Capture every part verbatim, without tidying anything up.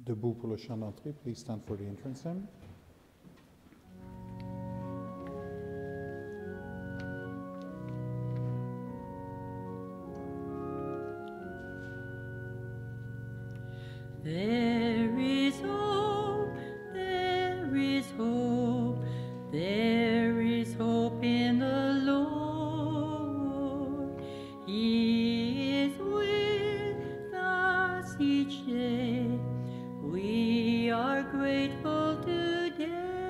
Debout pour le chant d'entrée. Please stand for the entrance hymn. There is hope, there is hope, there is hope in the Lord. He is with us each day. We are grateful today.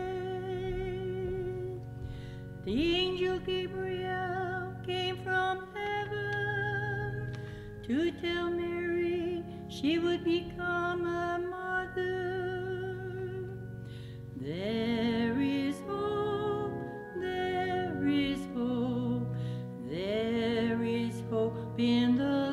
The angel Gabriel came from heaven to tell Mary she would become a mother. There is hope, there is hope, there is hope in the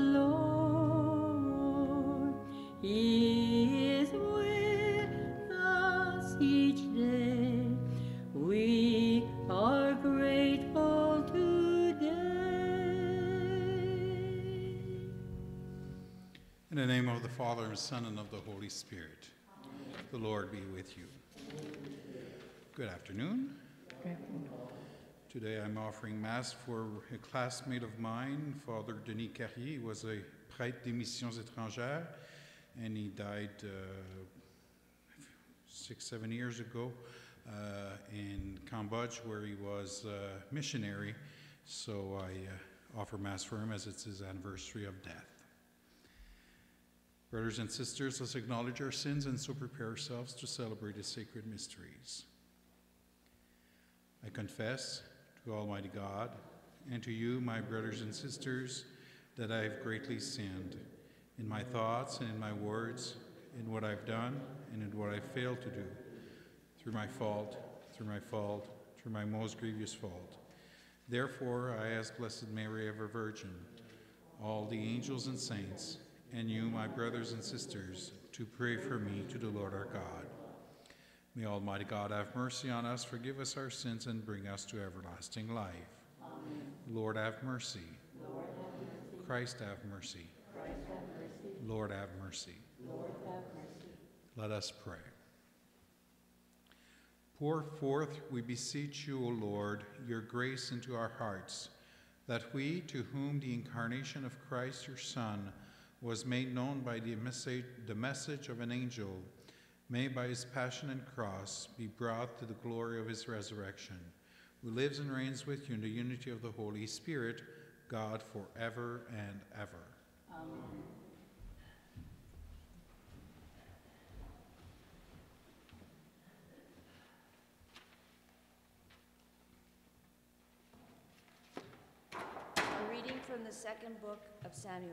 Lord. He is with us each day. We are grateful today. In the name of the Father, and Son, and of the Holy Spirit. Amen. The Lord be with you. Good afternoon. Good afternoon. Today I'm offering Mass for a classmate of mine, Father Denis Carrier. He was a prêtre des missions étrangères, and he died uh, six, seven years ago uh, in Cambodia, where he was a missionary. So I uh, offer Mass for him as it's his anniversary of death. Brothers and sisters, let's acknowledge our sins and so prepare ourselves to celebrate the sacred mysteries. I confess to Almighty God and to you, my brothers and sisters, that I have greatly sinned in my thoughts and in my words, in what I've done and in what I've failed to do, through my fault, through my fault, through my most grievous fault. Therefore, I ask Blessed Mary, ever Virgin, all the angels and saints, and you, my brothers and sisters, to pray for me to the Lord our God. May Almighty God have mercy on us, forgive us our sins, and bring us to everlasting life. Amen. Lord have mercy. Lord have mercy. Christ have mercy. Christ have mercy. Lord have mercy. Lord have mercy. Let us pray. Pour forth, we beseech you, O Lord, your grace into our hearts, that we, to whom the incarnation of Christ, your Son, was made known by the message, the message of an angel, may by his passion and cross be brought to the glory of his resurrection, who lives and reigns with you in the unity of the Holy Spirit, God, forever and ever. Amen. A reading from the second book of Samuel.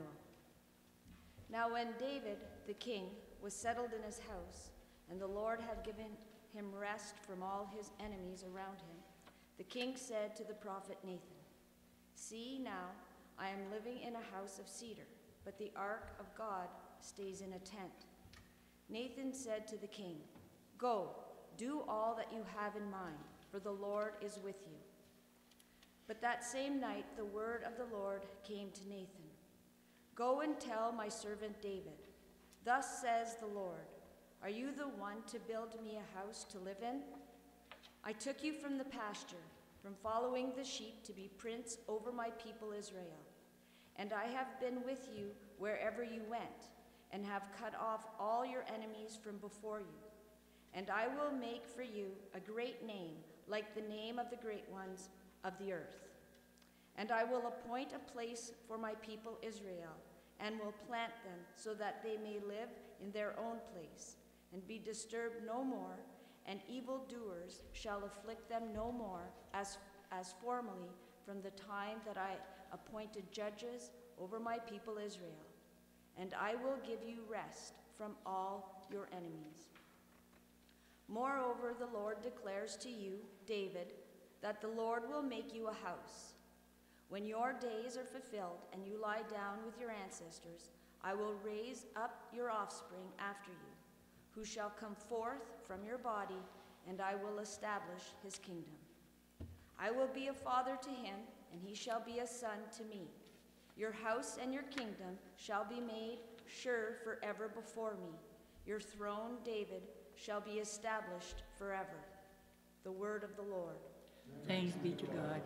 Now when David, the king, was settled in his house, and the Lord had given him rest from all his enemies around him, the king said to the prophet Nathan, "See now, I am living in a house of cedar, but the ark of God stays in a tent." Nathan said to the king, "Go, do all that you have in mind, for the Lord is with you." But that same night the word of the Lord came to Nathan. "Go and tell my servant David, thus says the Lord, are you the one to build me a house to live in? I took you from the pasture, from following the sheep to be prince over my people Israel. And I have been with you wherever you went, and have cut off all your enemies from before you. And I will make for you a great name, like the name of the great ones of the earth. And I will appoint a place for my people Israel, and will plant them so that they may live in their own place, and be disturbed no more, and evildoers shall afflict them no more, as, as formerly from the time that I appointed judges over my people Israel. And I will give you rest from all your enemies. Moreover, the Lord declares to you, David, that the Lord will make you a house. When your days are fulfilled and you lie down with your ancestors, I will raise up your offspring after you, who shall come forth from your body, and I will establish his kingdom. I will be a father to him, and he shall be a son to me. Your house and your kingdom shall be made sure forever before me. Your throne, David, shall be established forever. The word of the Lord. Thanks be to God.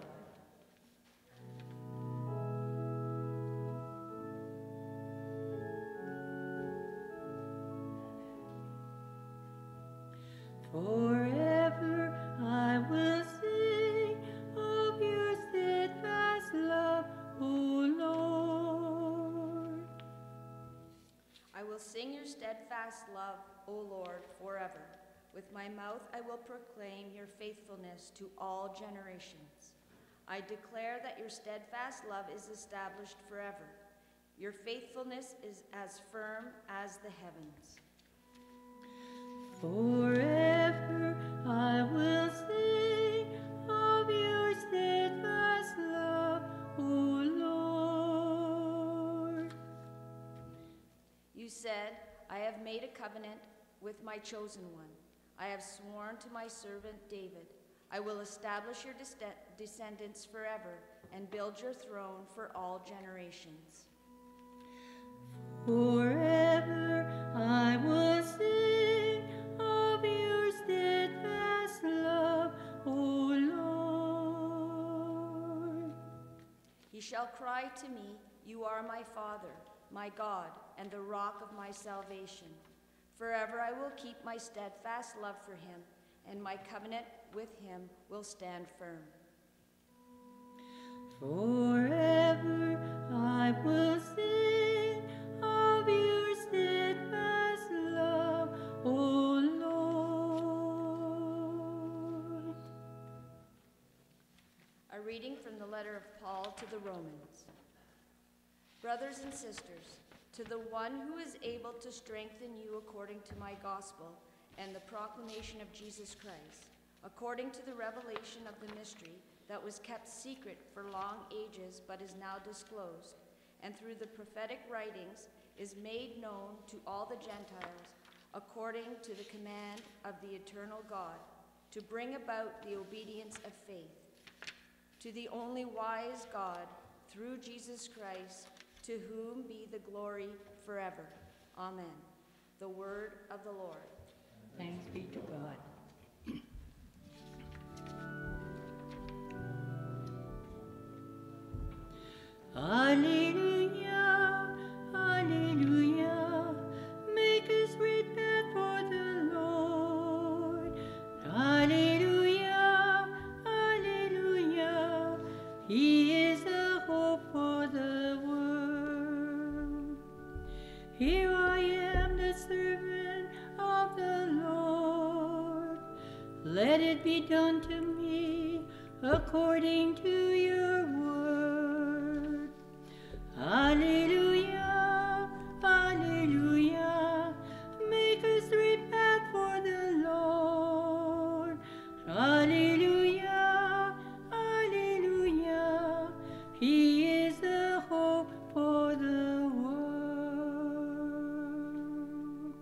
Forever I will sing of your steadfast love, O Lord. I will sing your steadfast love, O Lord, forever. With my mouth I will proclaim your faithfulness to all generations. I declare that your steadfast love is established forever. Your faithfulness is as firm as the heavens. Forever I will sing of your steadfast love, O Lord. You said, I have made a covenant with my chosen one. I have sworn to my servant David, I will establish your descendants forever and build your throne for all generations. Forever I will sing of your steadfast love, O Lord. He shall cry to me, you are my Father, my God, and the rock of my salvation. Forever I will keep my steadfast love for him, and my covenant with him will stand firm. Forever I will sing of your steadfast love, O Lord. A reading from the letter of Paul to the Romans. Brothers and sisters, to the one who is able to strengthen you according to my gospel and the proclamation of Jesus Christ, according to the revelation of the mystery that was kept secret for long ages but is now disclosed, and through the prophetic writings is made known to all the Gentiles, according to the command of the eternal God, to bring about the obedience of faith. To the only wise God, through Jesus Christ, to whom be the glory forever. Amen. The word of the Lord. Thanks be to God. Alleluia, alleluia, make a straight path for the Lord. Alleluia, alleluia, he is the hope for the world. Here I am, the servant of the Lord. Let it be done to me according to your word. Alleluia, alleluia, make a straight path for the Lord. Alleluia, alleluia, he is the hope for the world.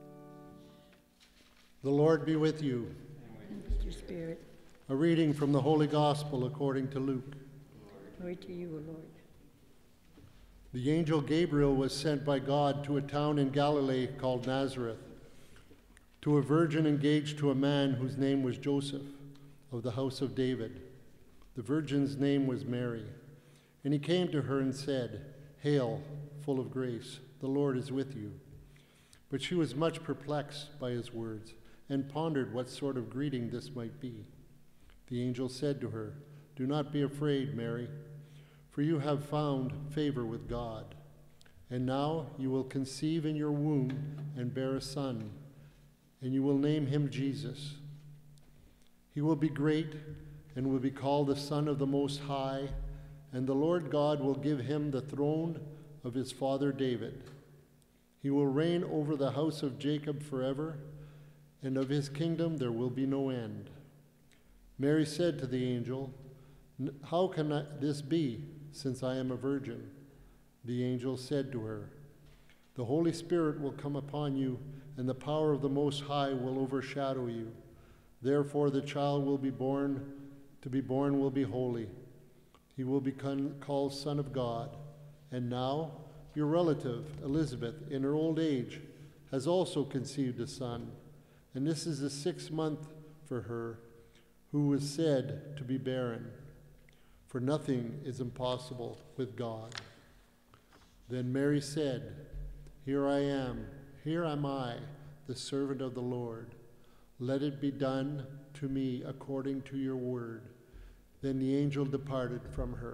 The Lord be with you. And with your spirit. A reading from the Holy Gospel according to Luke. Glory to you, O Lord. The angel Gabriel was sent by God to a town in Galilee called Nazareth, to a virgin engaged to a man whose name was Joseph, of the house of David. The virgin's name was Mary. And he came to her and said, "Hail, full of grace, the Lord is with you." But she was much perplexed by his words, and pondered what sort of greeting this might be. The angel said to her, "Do not be afraid, Mary, for you have found favor with God. And now you will conceive in your womb and bear a son, and you will name him Jesus. He will be great and will be called the Son of the Most High, and the Lord God will give him the throne of his father David. He will reign over the house of Jacob forever, and of his kingdom there will be no end." Mary said to the angel, "How can I, this be, since I am a virgin?" The angel said to her, "The Holy Spirit will come upon you, and the power of the Most High will overshadow you. Therefore the child will be born, to be born will be holy. He will be called Son of God. And now your relative, Elizabeth, in her old age, has also conceived a son, and this is the sixth month for her, who was said to be barren. For nothing is impossible with God. Then Mary said, Here I am, here am I, the servant of the Lord. Let it be done to me according to your word. Then the angel departed from her.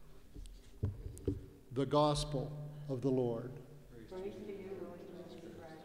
The Gospel of the Lord. Praise to you, Lord Jesus Christ.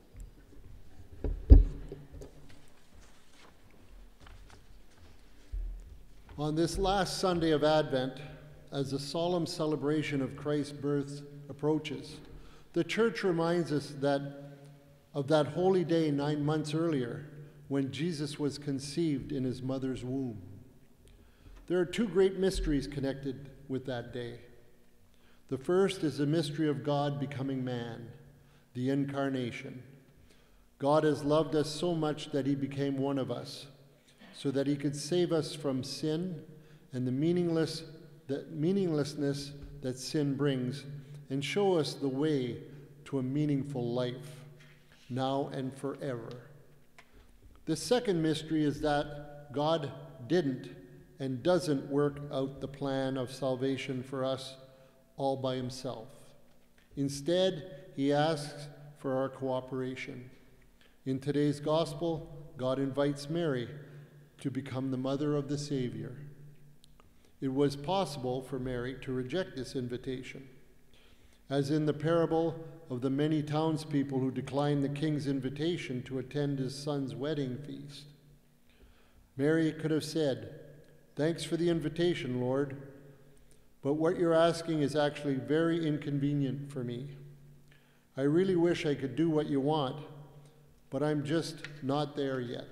On this last Sunday of Advent, as the solemn celebration of Christ's birth approaches, the Church reminds us that of that holy day nine months earlier when Jesus was conceived in his mother's womb. There are two great mysteries connected with that day. The first is the mystery of God becoming man, the incarnation. God has loved us so much that he became one of us, so that he could save us from sin and the meaningless, the meaninglessness that sin brings, and show us the way to a meaningful life, now and forever. The second mystery is that God didn't and doesn't work out the plan of salvation for us all by himself. Instead, he asks for our cooperation. In today's gospel, God invites Mary to become the mother of the Savior. It was possible for Mary to reject this invitation, as in the parable of the many townspeople who declined the king's invitation to attend his son's wedding feast. Mary could have said, "Thanks for the invitation, Lord, but what you're asking is actually very inconvenient for me. I really wish I could do what you want, but I'm just not there yet."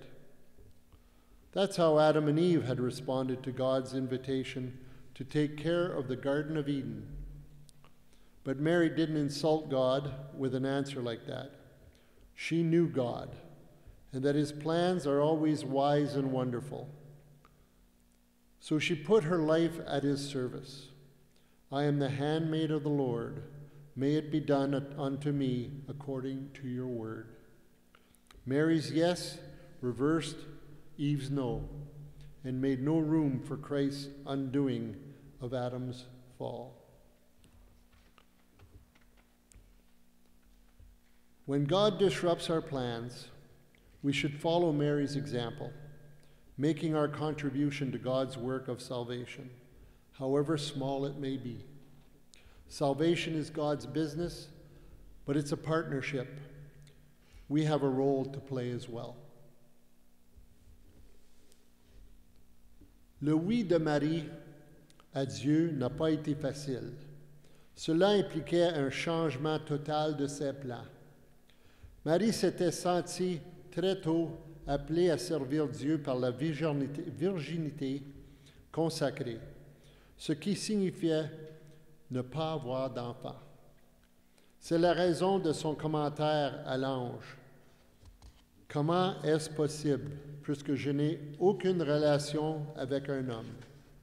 That's how Adam and Eve had responded to God's invitation to take care of the Garden of Eden. But Mary didn't insult God with an answer like that. She knew God, and that his plans are always wise and wonderful. So she put her life at his service. "I am the handmaid of the Lord. May it be done unto me according to your word." Mary's yes reversed Eve's no, and made no room for Christ's undoing of Adam's fall. When God disrupts our plans, we should follow Mary's example, making our contribution to God's work of salvation, however small it may be. Salvation is God's business, but it's a partnership. We have a role to play as well. Le oui de Marie à Dieu n'a pas été facile. Cela impliquait un changement total de ses plans. Marie s'était sentie très tôt appelée à servir Dieu par la virginité, virginité consacrée, ce qui signifiait ne pas avoir d'enfant. C'est la raison de son commentaire à l'ange. Comment est-ce possible, puisque je n'ai aucune relation avec un homme?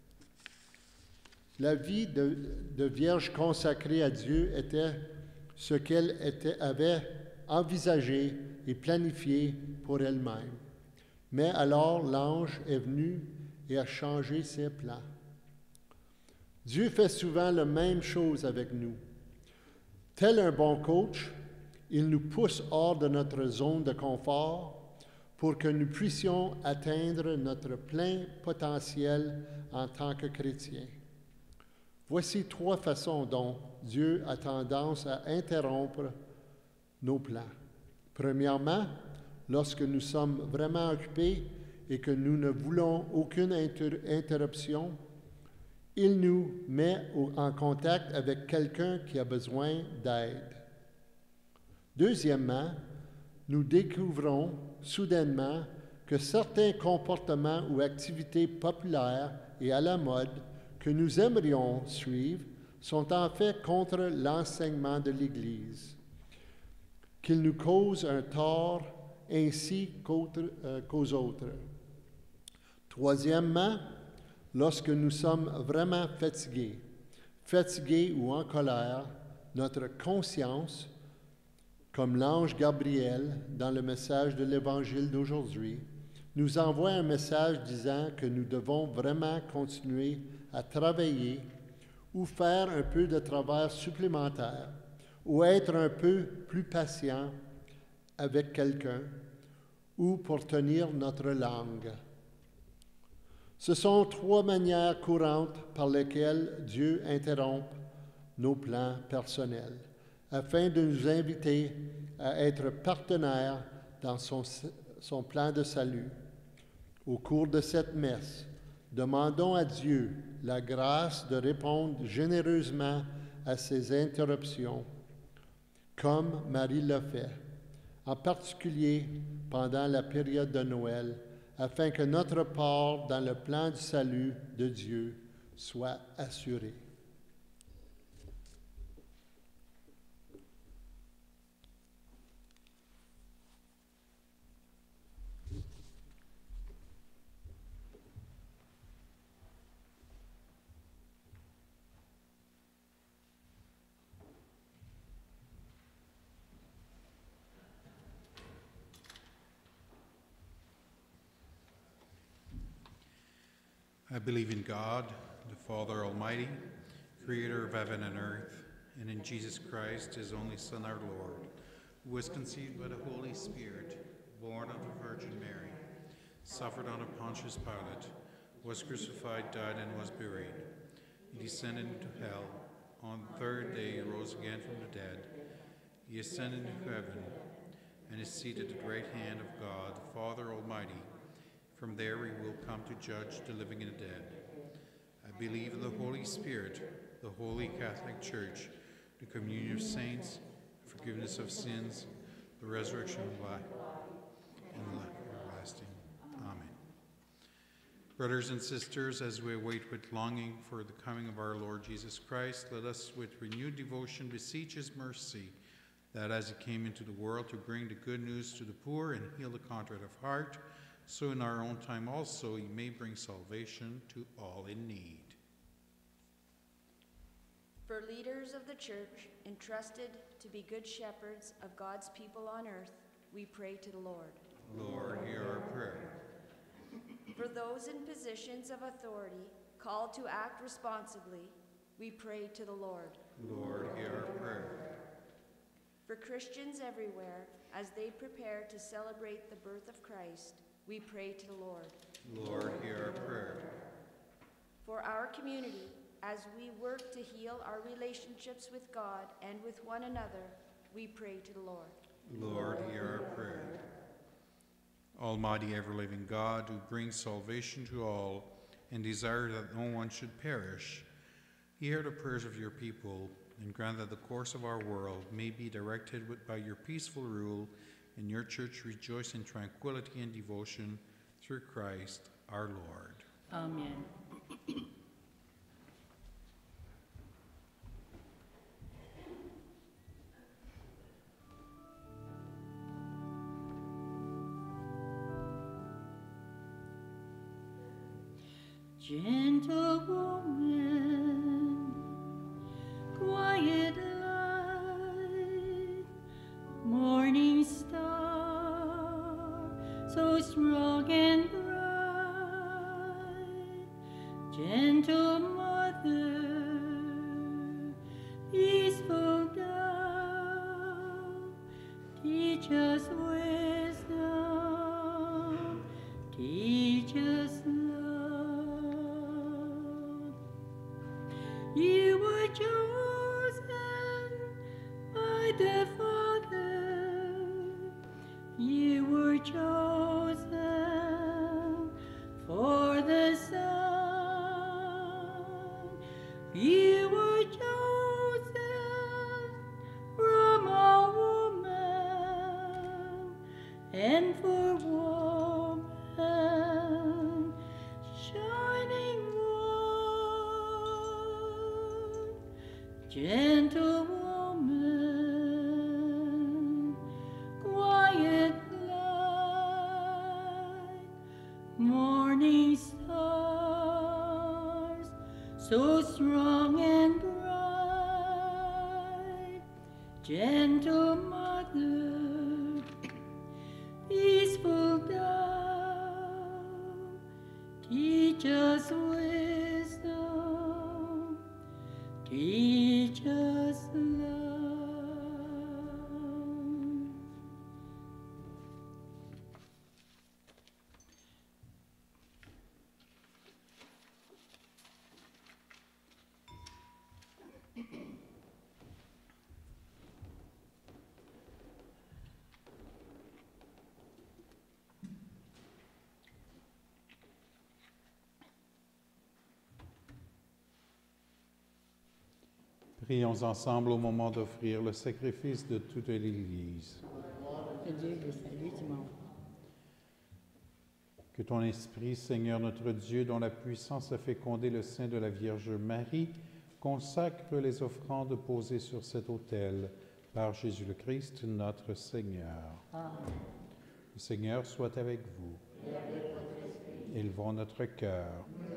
La vie de, de vierge consacrée à Dieu était ce qu'elle était, avait envisagé et planifié pour elle-même. Mais alors l'ange est venu et a changé ses plans. Dieu fait souvent la même chose avec nous. Tel un bon coach, il nous pousse hors de notre zone de confort pour que nous puissions atteindre notre plein potentiel en tant que chrétiens. Voici trois façons dont Dieu a tendance à interrompre nos plans. Premièrement, lorsque nous sommes vraiment occupés et que nous ne voulons aucune inter- interruption, il nous met au- en contact avec quelqu'un qui a besoin d'aide. Deuxièmement, nous découvrons soudainement que certains comportements ou activités populaires et à la mode que nous aimerions suivre sont en fait contre l'enseignement de l'Église, qu'ils nous causent un tort ainsi qu'autre- euh, qu'aux autres. Troisièmement, lorsque nous sommes vraiment fatigués, fatigués ou en colère, notre conscience comme l'ange Gabriel, dans le message de l'Évangile d'aujourd'hui, nous envoie un message disant que nous devons vraiment continuer à travailler ou faire un peu de travail supplémentaire ou être un peu plus patient avec quelqu'un ou pour tenir notre langue. Ce sont trois manières courantes par lesquelles Dieu interrompt nos plans personnels, afin de nous inviter à être partenaires dans son, son plan de salut. Au cours de cette messe, demandons à Dieu la grâce de répondre généreusement à ces interruptions, comme Marie l'a fait, en particulier pendant la période de Noël, afin que notre part dans le plan du salut de Dieu soit assurée. I believe in God, the Father Almighty, creator of heaven and earth, and in Jesus Christ, his only Son, our Lord, who was conceived by the Holy Spirit, born of the Virgin Mary, suffered under Pontius Pilate, was crucified, died, and was buried. He descended into hell. On the third day he rose again from the dead. He ascended into heaven and is seated at the right hand of God, the Father Almighty. From there he will come to judge the living and the dead. I believe in the Holy Spirit, the Holy Catholic Church, the communion of saints, the forgiveness of sins, the resurrection of life, and the life everlasting. Amen. Brothers and sisters, as we await with longing for the coming of our Lord Jesus Christ, let us with renewed devotion beseech his mercy, that as he came into the world to bring the good news to the poor and heal the contrite of heart, so in our own time also he may bring salvation to all in need. For leaders of the church, entrusted to be good shepherds of God's people on earth, we pray to the Lord. Lord, hear our prayer. For those in positions of authority, called to act responsibly, we pray to the Lord. Lord, hear our prayer. For Christians everywhere, as they prepare to celebrate the birth of Christ, we pray to the Lord. Lord, hear our prayer. For our community, as we work to heal our relationships with God and with one another, we pray to the Lord. Lord, hear our prayer. Almighty ever-living God, who brings salvation to all and desire that no one should perish, hear the prayers of your people and grant that the course of our world may be directed with, by your peaceful rule, and your church rejoice in tranquility and devotion through Christ our Lord. Amen. Gentle woman, quiet light, morning star, so strong and bright, gentle mother, peaceful dove, teach us wisdom, teach us love. You were chosen by the Father. You were chosen for the Son. You were chosen from a woman, and for woman, shining one, gentle woman, quiet light, morning stars, so strong and bright, gentle mother, Father, peaceful God, teach us wisdom, teach us love. Prions ensemble au moment d'offrir le sacrifice de toute l'Église. Que Dieu le salue du monde. Que ton Esprit, Seigneur notre Dieu, dont la puissance a fécondé le sein de la Vierge Marie, consacre les offrandes posées sur cet autel par Jésus le Christ, notre Seigneur. Amen. Le Seigneur soit avec vous. Élevons notre cœur.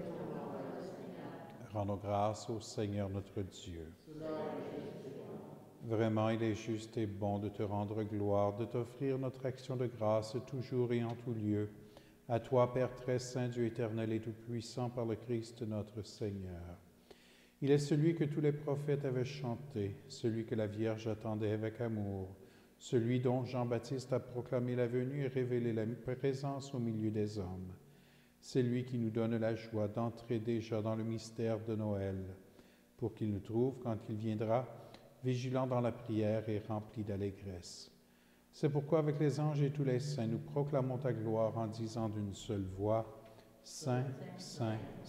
Rendons grâce au Seigneur notre Dieu. Vraiment, il est juste et bon de te rendre gloire, de t'offrir notre action de grâce toujours et en tout lieu. À toi, Père très saint, Dieu éternel et tout-puissant, par le Christ notre Seigneur. Il est celui que tous les prophètes avaient chanté, celui que la Vierge attendait avec amour, celui dont Jean-Baptiste a proclamé la venue et révélé la présence au milieu des hommes. C'est lui qui nous donne la joie d'entrer déjà dans le mystère de Noël, pour qu'il nous trouve, quand il viendra, vigilants dans la prière et remplis d'allégresse. C'est pourquoi, avec les anges et tous les saints, nous proclamons ta gloire en disant d'une seule voix, « Saint, Saint, Saint ».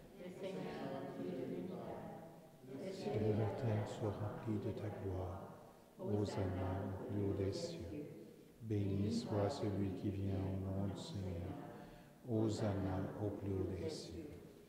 Ciel et la terre soient remplis de ta gloire. Hosanna au plus haut des cieux. Béni soit celui qui vient au nom du Seigneur. Hosanna au plus haut des cieux.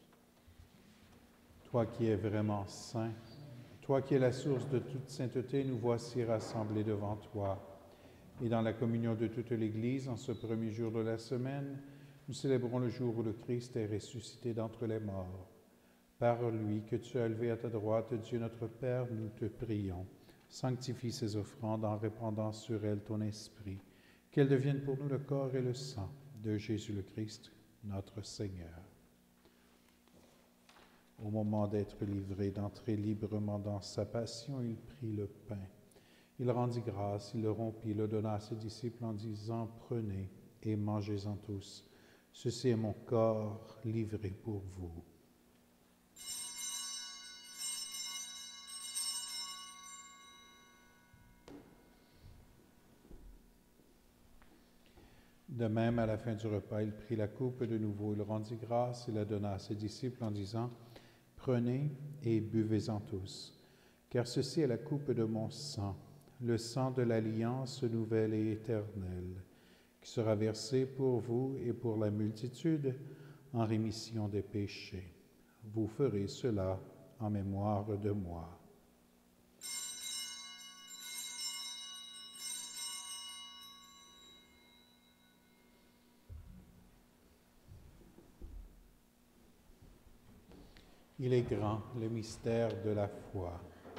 Toi qui es vraiment saint, toi qui es la source de toute sainteté, nous voici rassemblés devant toi. Et dans la communion de toute l'Église, en ce premier jour de la semaine, nous célébrons le jour où le Christ est ressuscité d'entre les morts. Par lui que tu as élevé à ta droite, Dieu notre Père, nous te prions. Sanctifie ces offrandes en répandant sur elles ton esprit, qu'elles deviennent pour nous le corps et le sang de Jésus le Christ, notre Seigneur. Au moment d'être livré, d'entrer librement dans sa passion, il prit le pain. Il rendit grâce, il le rompit, le donna à ses disciples en disant, « Prenez et mangez-en tous. Ceci est mon corps livré pour vous. » De même, à la fin du repas, il prit la coupe de nouveau, il rendit grâce, il la donna à ses disciples en disant, « Prenez et buvez-en tous, car ceci est la coupe de mon sang, le sang de l'alliance nouvelle et éternelle, qui sera versé pour vous et pour la multitude en rémission des péchés. Vous ferez cela en mémoire de moi. » Il est grand, le mystère de la foi.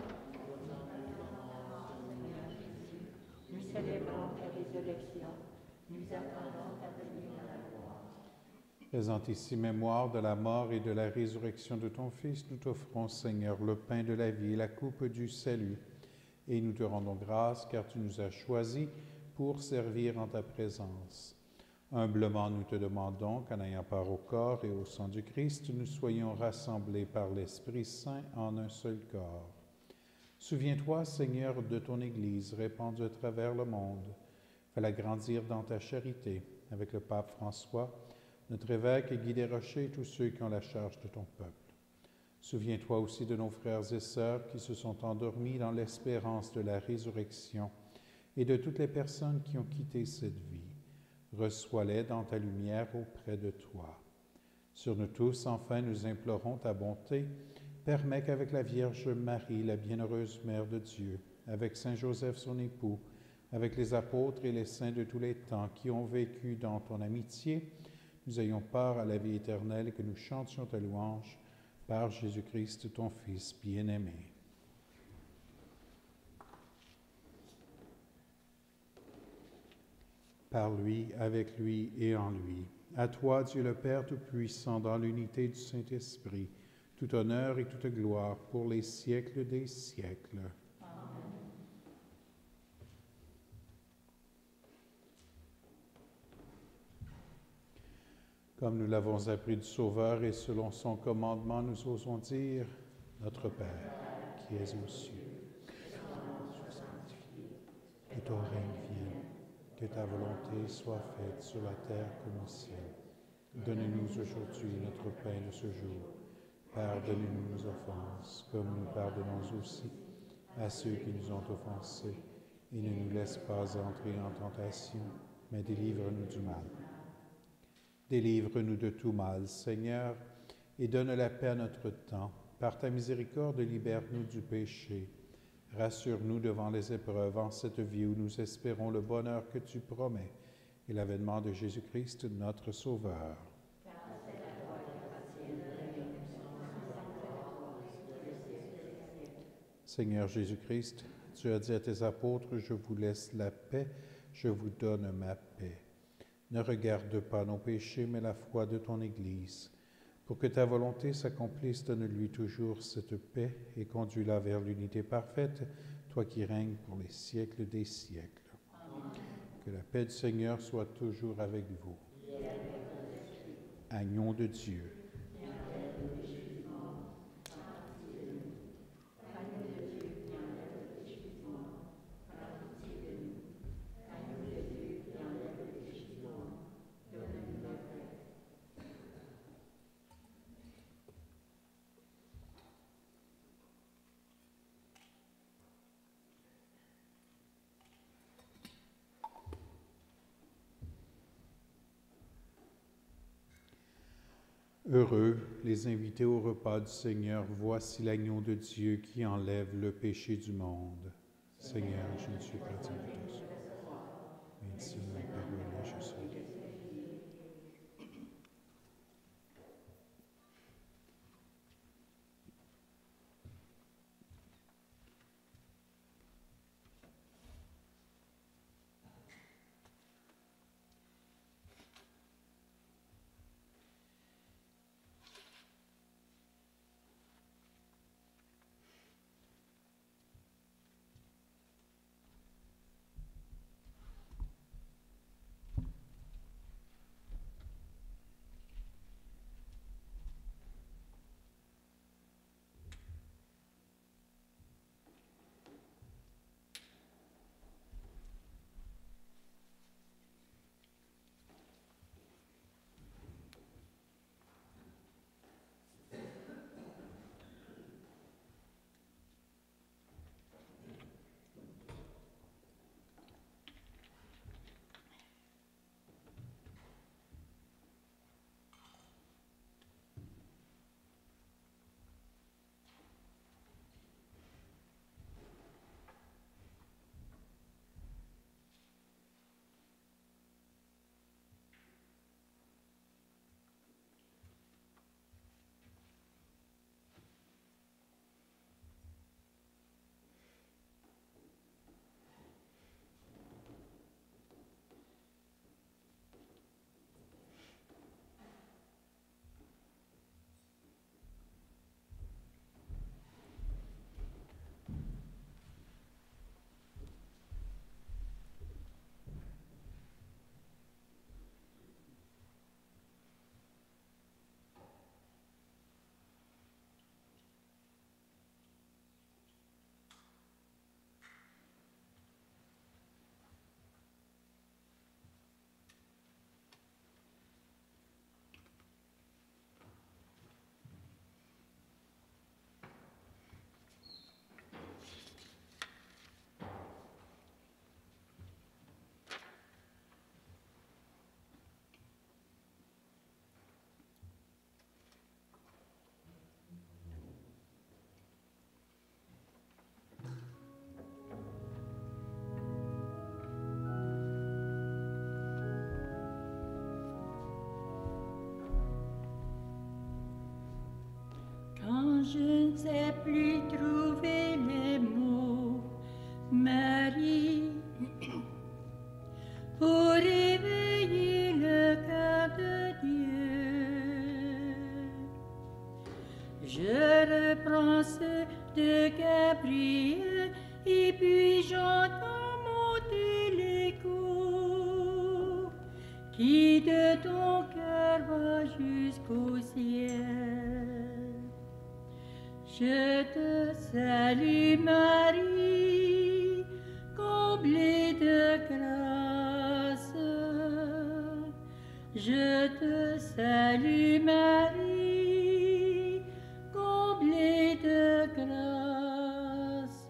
Nous célébrons ta résurrection, nous attendons ta venue dans la gloire. Faisant ici mémoire de la mort et de la résurrection de ton Fils, nous t'offrons, Seigneur, le pain de la vie et la coupe du salut. Et nous te rendons grâce, car tu nous as choisis pour servir en ta présence. Humblement, nous te demandons qu'en ayant part au corps et au sang du Christ, nous soyons rassemblés par l'Esprit Saint en un seul corps. Souviens-toi, Seigneur, de ton Église répandue à travers le monde. Fais-la grandir dans ta charité, avec le pape François, notre évêque et Guy Desrochers et tous ceux qui ont la charge de ton peuple. Souviens-toi aussi de nos frères et sœurs qui se sont endormis dans l'espérance de la résurrection et de toutes les personnes qui ont quitté cette vie. Reçois-les dans ta lumière auprès de toi. Sur nous tous, enfin, nous implorons ta bonté. Permets qu'avec la Vierge Marie, la bienheureuse Mère de Dieu, avec Saint Joseph son époux, avec les apôtres et les saints de tous les temps qui ont vécu dans ton amitié, nous ayons part à la vie éternelle et que nous chantions ta louange par Jésus-Christ, ton Fils bien-aimé. par lui, avec lui et en lui. À toi, Dieu le Père Tout-Puissant, dans l'unité du Saint-Esprit, tout honneur et toute gloire pour les siècles des siècles. Comme nous l'avons appris du Sauveur et selon son commandement, nous osons dire, Notre Père, qui es aux cieux, que ton règne vienne, que ta volonté soit faite sur la terre comme au ciel. Donne-nous aujourd'hui notre pain de ce jour. Pardonnez-nous nos offenses, comme nous pardonnons aussi à ceux qui nous ont offensés. Et ne nous laisse pas entrer en tentation, mais délivre-nous du mal. Délivre-nous de tout mal, Seigneur, et donne la paix à notre temps. Par ta miséricorde, libère-nous du péché. Rassure-nous devant les épreuves en cette vie où nous espérons le bonheur que tu promets et l'avènement de Jésus-Christ, notre Sauveur. Seigneur Jésus-Christ, tu as dit à tes apôtres, « Je vous laisse la paix, je vous donne ma paix. » Ne regarde pas nos péchés, mais la foi de ton Église. Pour que ta volonté s'accomplisse, donne-lui toujours cette paix et conduis-la vers l'unité parfaite, toi qui règnes pour les siècles des siècles. Amen. Que la paix du Seigneur soit toujours avec vous. Agneau de Dieu. Heureux les invités au repas du Seigneur, voici l'agneau de Dieu qui enlève le péché du monde. Seigneur, je ne suis pas digne de toi, mais si ma parole est, je serai. Je ne sais plus trouver les mots, Marie, pour Je reprends ceux de Gabriel et puis j'entends monter l'écho qui de ton cœur va jusqu'au ciel. Je te salue Marie, comblée de grâce. Je te salue Marie, comblée de grâce.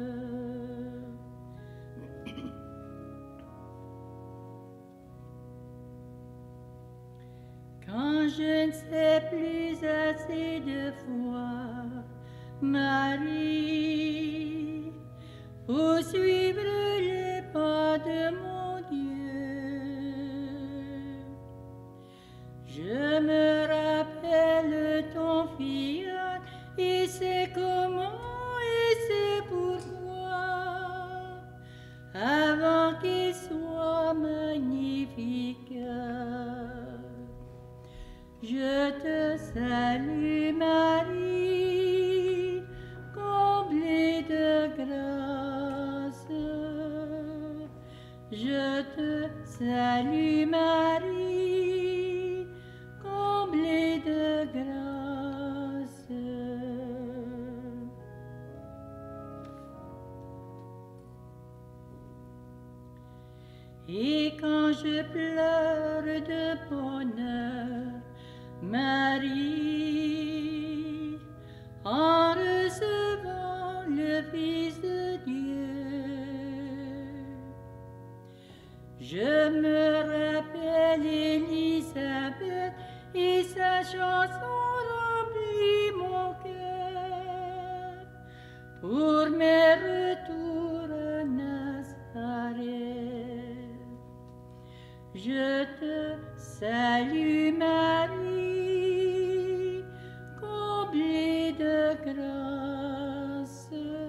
Quand je ne sais plus assez de foi, Marie, pour suivre les pas de mon Dieu, je me rappelle ton fiat et c'est comment et c'est pourquoi, avant qu'il soit magnifique. Je te salue Marie, comblée de grâce. Je te salue Marie, comblée de grâce. Et quand je pleure de bonheur, Marie, en recevant le Fils de Dieu, je me rappelle Élisabeth et sa chanson remplit mon cœur pour mes retours à Nazareth. Je te salue Marie, comblée de grâce.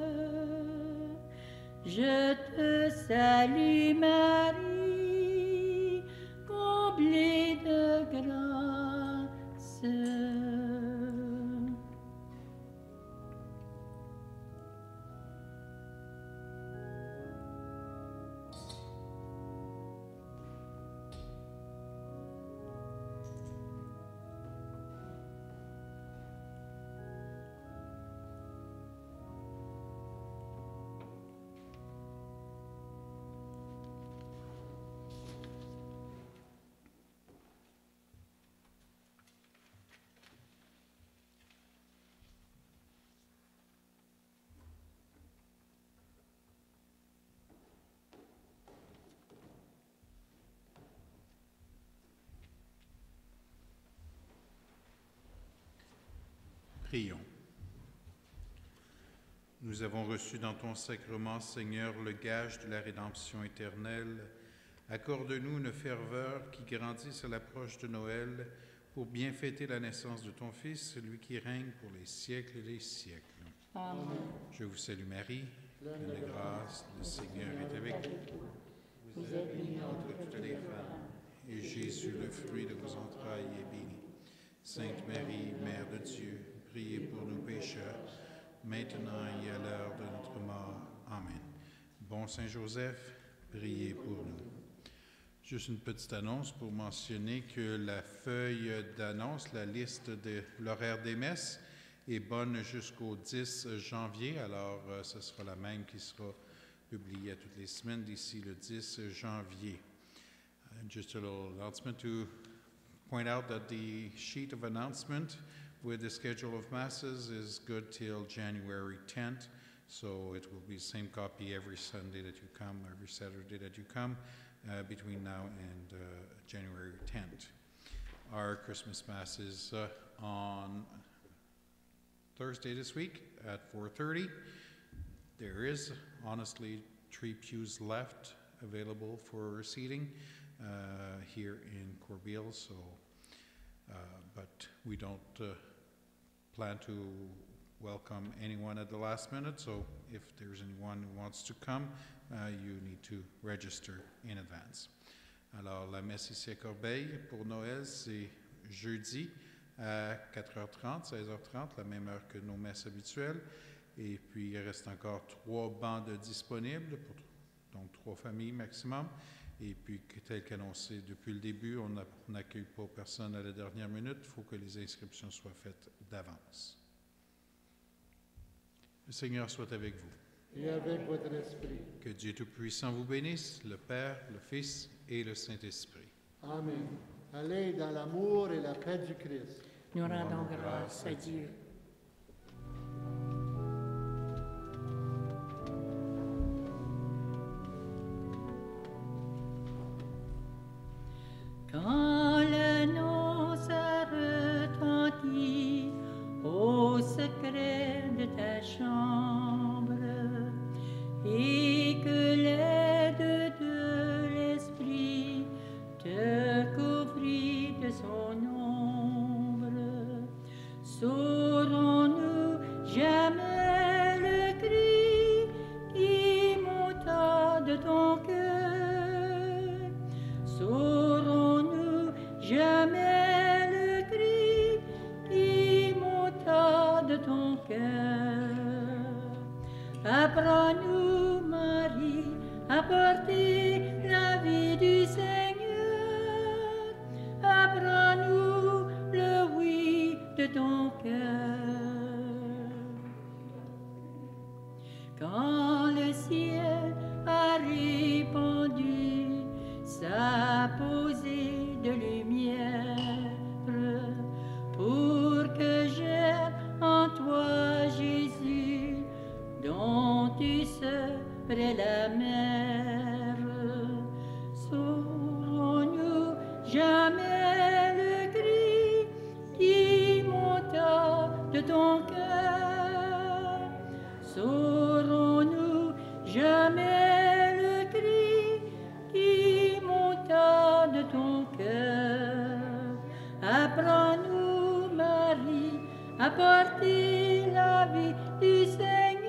Je te salue Marie, comblée de grâce. Prions. Nous avons reçu dans ton sacrement, Seigneur, le gage de la rédemption éternelle. Accorde-nous une ferveur qui grandisse à l'approche de Noël pour bien fêter la naissance de ton Fils, celui qui règne pour les siècles des siècles. Amen. Je vous salue Marie, pleine de grâce, le Seigneur est avec vous. Vous êtes bénie Entre toutes les femmes, et Jésus, le fruit de vos entrailles, est béni. Sainte Marie, Mère de Dieu, priez pour nous pécheurs, maintenant et à l'heure de notre mort. Amen. Bon Saint Joseph, priez pour nous. Juste une petite annonce pour mentionner que la feuille d'annonce, la liste de l'horaire des messes, est bonne jusqu'au dix janvier. Alors, euh, ce sera la même qui sera publiée à toutes les semaines d'ici le dix janvier. Uh, just a little announcement to point out that the sheet of announcement with the schedule of masses is good till January tenth. So it will be the same copy every Sunday that you come, every Saturday that you come, uh, between now and uh, January tenth. Our Christmas Mass is uh, on Thursday this week at four thirty. There is, honestly, three pews left available for seating uh, here in Corbeil, so, uh, but we don't uh, plan to welcome anyone at the last minute, so if there's anyone who wants to come, uh, you need to register in advance. Alors, la messe ici à Corbeil pour Noël, c'est jeudi à quatre heures trente, seize heures trente, la même heure que nos messes habituelles. Et puis, il reste encore trois bancs de disponibles, pour, donc trois familles maximum. Et puis, tel qu'annoncé depuis le début, on n'accueille pas personne à la dernière minute. Il faut que les inscriptions soient faites d'avance. Le Seigneur soit avec vous. Et avec votre esprit. Que Dieu Tout-Puissant vous bénisse, le Père, le Fils et le Saint-Esprit. Amen. Allez dans l'amour et la paix du Christ. Nous rendons grâce à Dieu. Quand l'annonce a retenti au secret de ta chambre et que l'aide de l'Esprit te couvrit de son ombre, saurons-nous jamais le cri qui monta de ton cœur? Saurons-nous jamais le cri qui monta de ton cœur? Apprends-nous, Marie, à porter la vie du Seigneur. Apprends-nous le oui de ton cœur. Quand le ciel a répandu sa posée de lumière, pour que j'aime en toi, Jésus, dont tu serais la mère. Saurons-nous jamais le cri qui monta de ton cœur? Saurons-nous jamais le cri qui monta de ton cœur? Apprends-nous, Marie, à porter la vie du Seigneur.